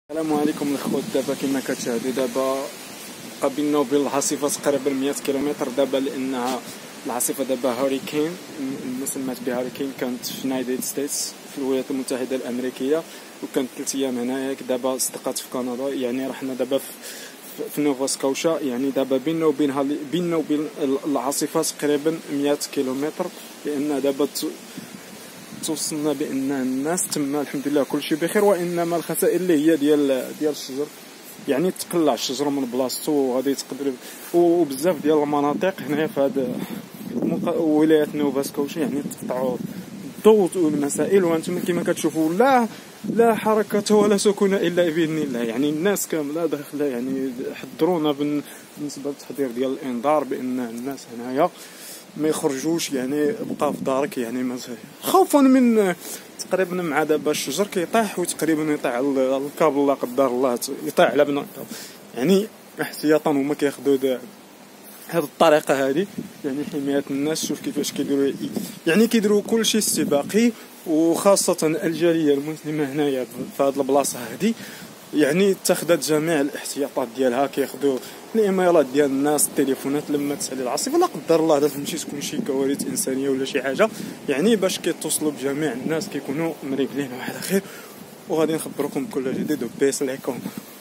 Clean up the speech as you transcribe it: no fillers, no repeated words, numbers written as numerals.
السلام عليكم الخوت. دابا كما كتشاهدوا دابا بيننا وبين العاصفه تقريبا 100 كيلومتر دابا، لانها العاصفه دابا هوريكين مسمات بها هوريكين، كانت في يونايتد ستيتس في الولايات المتحده الامريكيه، وكانت 3 ايام هنايا. دابا صدقات في كندا، يعني رحنا دابا في نوفا سكوشا. يعني دابا بيننا وبين العاصفه تقريبا 100 كيلومتر، لان دابا توصلنا بان الناس تما الحمد لله كلشي بخير، وانما الخسائر اللي هي ديال الشجر، يعني تقلع الشجر من بلاصتو وغادي تقدر، وبزاف ديال المناطق هنايا في هاد ولايه نوفا سكوشا يعني تقطعوا الضوء والمسائل. وانتم كما كتشوفوا لا حركه ولا سكون الا باذن الله. يعني الناس كامله داخله، يعني حضرونا بالنسبه للتحضير ديال الانذار بان الناس هنايا ما يخرجوش، يعني بقى في دارك، يعني خوفا من تقريبا مع دابا الشجر كيطيح وتقريبا يطيح على الكابل، لا قدر الله يطيح على بنا، يعني احتياطا هما كياخذوا هذه الطريقه هذه، يعني حمايه الناس. شوف كيفاش كيديروا، يعني كيديروا كلشي استباقي، وخاصه الجاليه المسلمه هنايا في هذه البلاصه هذه، يعني اتخذت جميع الاحتياطات ديالها. كياخذوا الايميلات ديال الناس، التليفونات لما تسالي العاصفه لا قدر الله تمشي تكون شي كوارث انسانيه ولا شي حاجه، يعني باش كيتصلوا بجميع الناس كيكونوا مريقلين وعلى خير. وغادي نخبركم بكل جديد، وبيس عليكم.